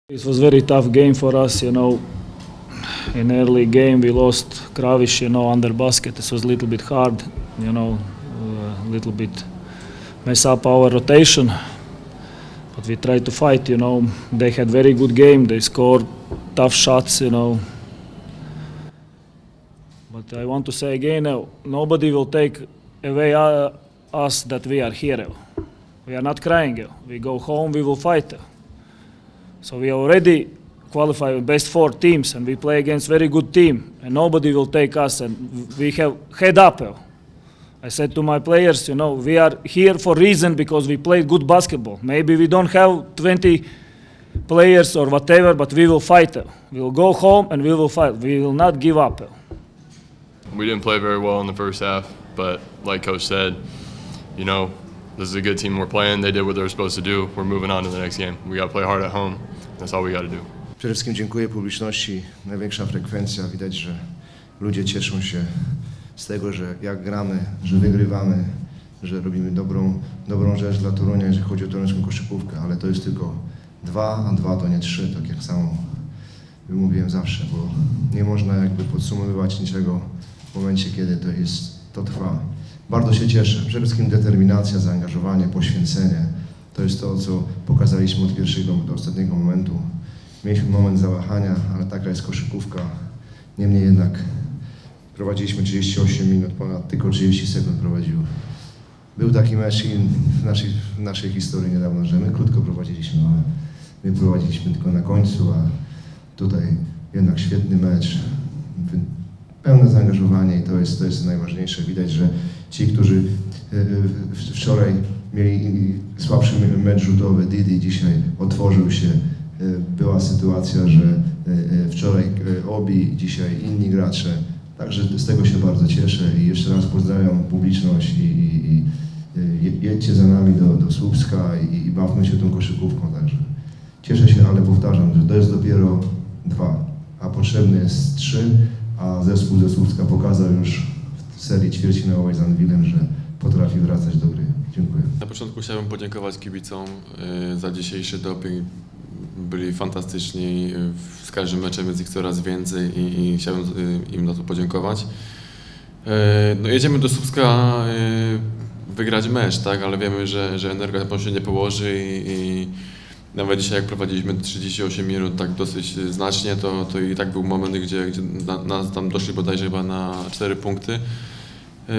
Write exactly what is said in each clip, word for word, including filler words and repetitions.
It was a very tough game for us, you know. In early game we lost Kravish, you know, under basket. It was a little bit hard, you know, a little bit mess up our rotation. But we tried to fight, you know. They had very good game. They scored tough shots, you know. But I want to say again, uh, nobody will take away uh, us that we are here. We are not crying. We go home, we will fight. So we already qualify with best four teams, and we play against very good team, and nobody will take us, and we have head up. I said to my players, you know, we are here for reason because we played good basketball. Maybe we don't have twenty players or whatever, but we will fight. We will go home and we will fight. We will not give up. We didn't play very well in the first half, but like Coach said, you know, this is a good team we're playing. They did what they were supposed to do. We're moving on to the next game. We got to play hard at home. That's all we got to do. Przede wszystkim dziękuję publiczności. Największa frekwencja. Widać, że ludzie cieszą się z tego, że jak gramy, że wygrywamy, że robimy dobrą, dobrą rzecz dla Torunia, jeżeli chodzi o toruńską koszykówkę, ale to jest tylko dwa, a dwa to nie trzy, tak jak sam mówiłem zawsze, bo nie można jakby podsumowywać niczego w momencie, kiedy to jest, to trwa. Bardzo się cieszę. Przede wszystkim determinacja, zaangażowanie, poświęcenie. To jest to, co pokazaliśmy od pierwszego do ostatniego momentu. Mieliśmy moment zawahania, ale taka jest koszykówka. Niemniej jednak prowadziliśmy trzydzieści osiem minut, ponad tylko trzydzieści sekund prowadził. Był taki mecz w naszej, w naszej historii niedawno, że my krótko prowadziliśmy, ale my prowadziliśmy tylko na końcu, a tutaj jednak świetny mecz. Pełne zaangażowanie i to jest, to jest najważniejsze. Widać, że ci, którzy wczoraj mieli słabszy mecz rzutowy, Didi dzisiaj otworzył się. Była sytuacja, że wczoraj Obi, dzisiaj inni gracze. Także z tego się bardzo cieszę i jeszcze raz pozdrawiam publiczność i, i, i jedźcie za nami do, do Słupska i, i bawmy się tą koszykówką. Także cieszę się, ale powtarzam, że to jest dopiero dwa, a potrzebny jest trzy. A zespół ze Słupska pokazał już w serii ćwierćfinałowej z Anwilem, że potrafi wracać do gry. Dziękuję. Na początku chciałbym podziękować kibicom za dzisiejszy doping. Byli fantastyczni z każdym meczem, jest ich coraz więcej i, i chciałbym im za to podziękować. No, jedziemy do Słupska wygrać mecz, tak, ale wiemy, że, że Energa na pewno się nie położy i, i nawet dzisiaj jak prowadziliśmy trzydzieści osiem minut tak dosyć znacznie, to, to i tak był moment, gdzie, gdzie na, nas tam doszli bodajże chyba na cztery punkty. Yy,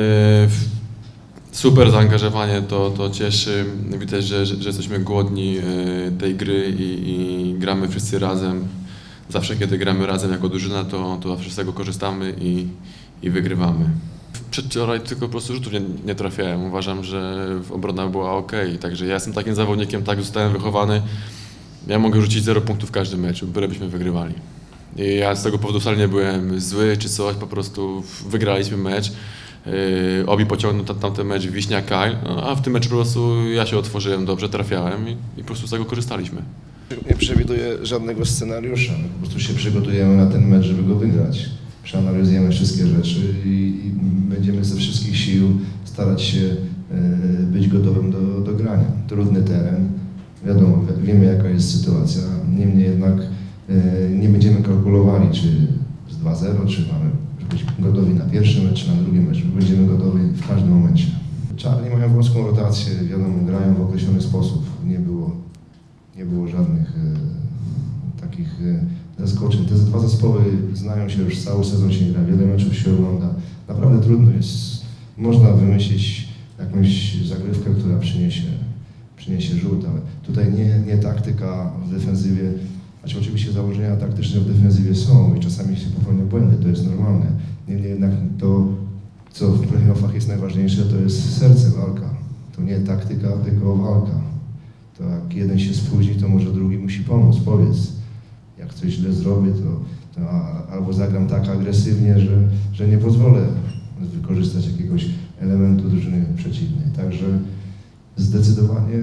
super zaangażowanie, to, to cieszy. Widać, że, że, że jesteśmy głodni yy, tej gry i, i gramy wszyscy razem. Zawsze kiedy gramy razem jako drużyna, to, to zawsze z tego korzystamy i, i wygrywamy. Przedwczoraj tylko po prostu rzutów nie, nie trafiałem. Uważam, że obrona była ok. Także ja jestem takim zawodnikiem, tak zostałem wychowany. Ja mogę rzucić zero punktów w każdym meczu, bylebyśmy wygrywali. I ja z tego powodu wcale nie byłem zły czy coś, po prostu wygraliśmy mecz. Yy, Obi pociągnął tam, tamten mecz, Wiśnia, Kyle, no, a w tym meczu po prostu ja się otworzyłem dobrze, trafiałem i, i po prostu z tego korzystaliśmy. Nie przewiduję żadnego scenariusza, my po prostu się przygotujemy na ten mecz, żeby go wygrać. Przeanalizujemy wszystkie rzeczy i, i będziemy ze wszystkich sił starać się y, być gotowym do, do grania. Trudny teren, wiadomo, wiemy jaka jest sytuacja, niemniej jednak y, nie będziemy kalkulowali, czy z dwa zero, czy mamy być gotowi na pierwszy mecz, czy na drugi mecz. Będziemy gotowi w każdym momencie. Czarni mają wąską rotację, wiadomo, grają w określony sposób. Nie było, nie było żadnych y, takich y, zaskoczeń. Te dwa zespoły znają się już, cały sezon się gra, wiele meczów się ogląda. Naprawdę trudno jest, można wymyślić jakąś zagrywkę, która przyniesie, przyniesie rzut, ale tutaj nie, nie taktyka w defensywie, znaczy oczywiście założenia taktyczne w defensywie są i czasami się popełnia błędy, to jest normalne. Niemniej jednak to, co w playoffach jest najważniejsze, to jest serce, walka. To nie taktyka, tylko walka. To jak jeden się spóźni, to może drugi musi pomóc, powiedz. Jak coś źle zrobię, to, to albo zagram tak agresywnie, że, że nie pozwolę wykorzystać jakiegoś elementu drużyny przeciwnej. Także zdecydowanie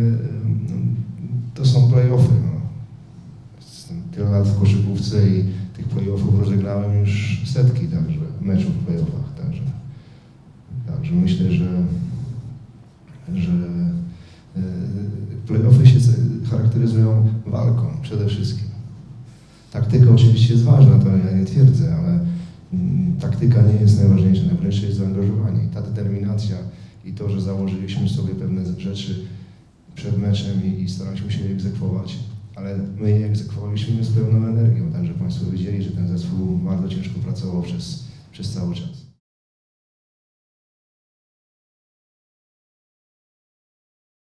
to są play-offy. No. Jestem tyle lat w koszykówce i tych play-offów rozegrałem już setki, także meczów w play-offach. Także, także myślę, że, że play-offy się charakteryzują walką przede wszystkim. Taktyka oczywiście jest ważna, to ja nie twierdzę, ale mm, taktyka nie jest najważniejsza, najważniejsze jest zaangażowanie. Ta determinacja i to, że założyliśmy sobie pewne rzeczy przed meczem i, i staraliśmy się je egzekwować, ale my je egzekwowaliśmy z pełną energią, także Państwo widzieli, że ten zespół bardzo ciężko pracował przez, przez cały czas.